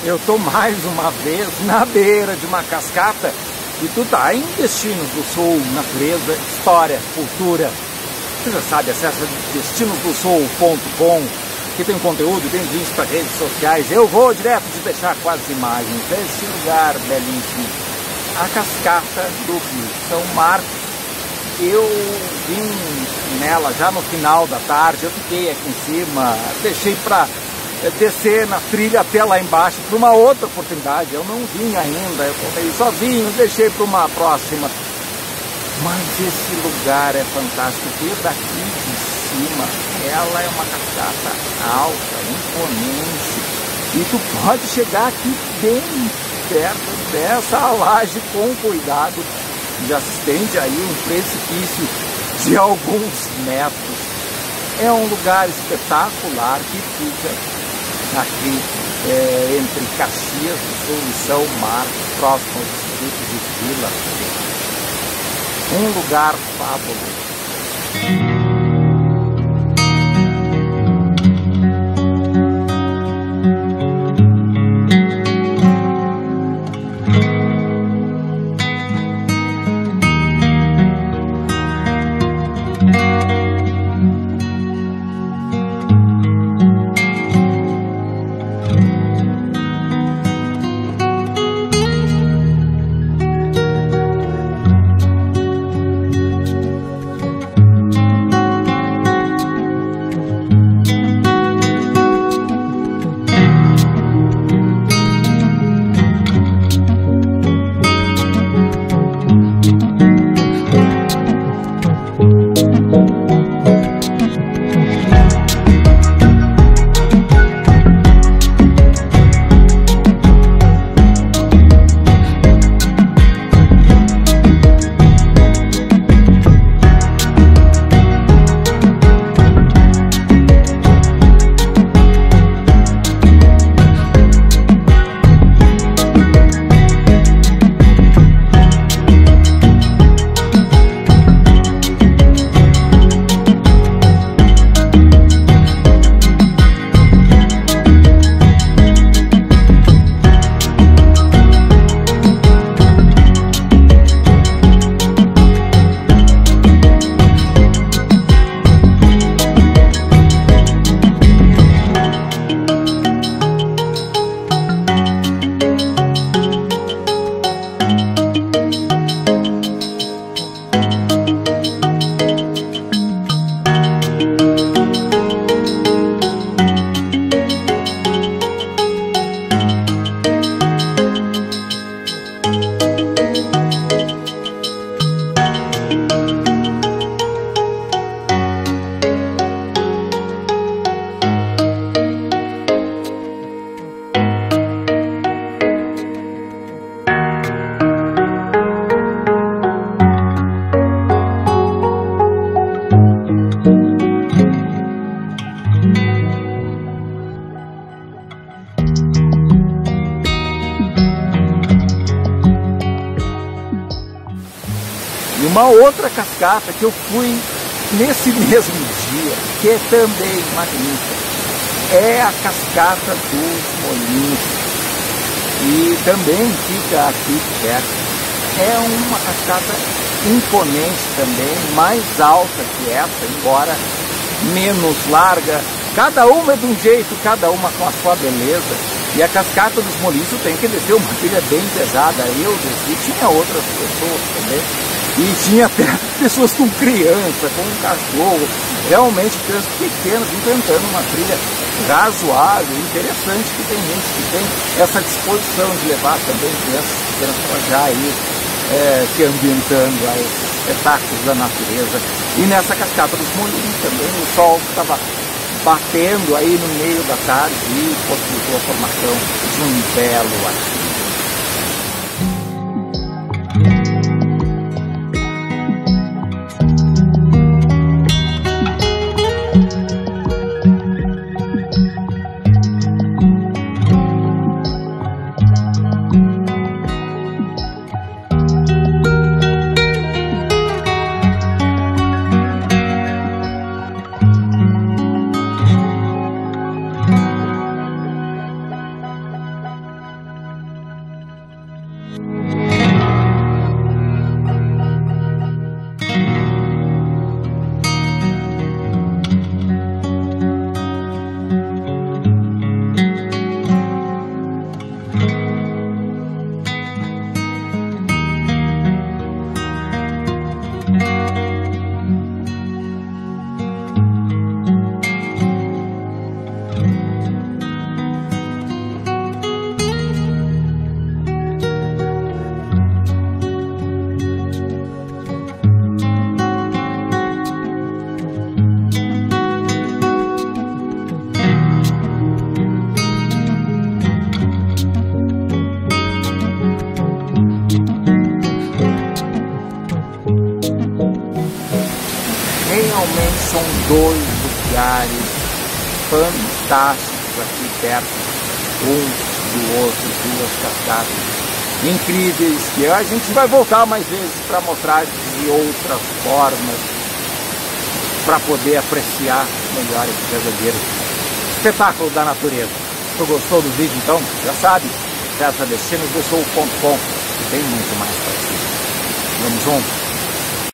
eu tô mais uma vez na beira de uma cascata e tu tá em Destinos do Sul, natureza, história, cultura. Você já sabe, acessa destinosdosul.com, que tem conteúdo, tem links para redes sociais. Eu vou direto de deixar com as imagens desse lugar belíssimo, a cascata do Rio São Marcos. Eu vim nela já no final da tarde, eu fiquei aqui em cima, deixei para descer na trilha até lá embaixo para uma outra oportunidade. Eu não vim ainda, eu tomei sozinho, deixei para uma próxima. Mas esse lugar é fantástico, ver daqui de cima, ela é uma cascata alta, imponente, e tu pode chegar aqui bem perto dessa laje com cuidado. Já se estende aí um precipício de alguns metros. É um lugar espetacular que fica aqui entre Caxias do Sul e São Marcos, próximo ao distrito de Vila Seca. Um lugar fabuloso. Uma outra cascata que eu fui nesse mesmo dia, que é também magnífica, é a Cascata dos Molinhos, e também fica aqui perto. É uma cascata imponente também, mais alta que essa, embora menos larga. Cada uma é de um jeito, cada uma com a sua beleza. E a Cascata dos Molinhos tem que descer uma trilha bem pesada. Eu desci, tinha outras pessoas também. E tinha até pessoas com criança, com um cachorro, realmente crianças pequenas, enfrentando uma trilha razoável, interessante, que tem gente que tem essa disposição de levar também crianças pequenas para já ir se ambientando a esses espetáculos da natureza. E nessa Cascata dos Molinhos também o sol estava batendo aí no meio da tarde e possibilitou a formação de um belo arquivo. Realmente são dois lugares fantásticos aqui perto, um do outro, duas cascatas incríveis, que a gente vai voltar mais vezes para mostrar de outras formas, para poder apreciar melhor esse verdadeiro espetáculo da natureza. Se tu gostou do vídeo, então, já sabe, acessa destinosdosul.com, tem muito mais para ti. Vamos juntos?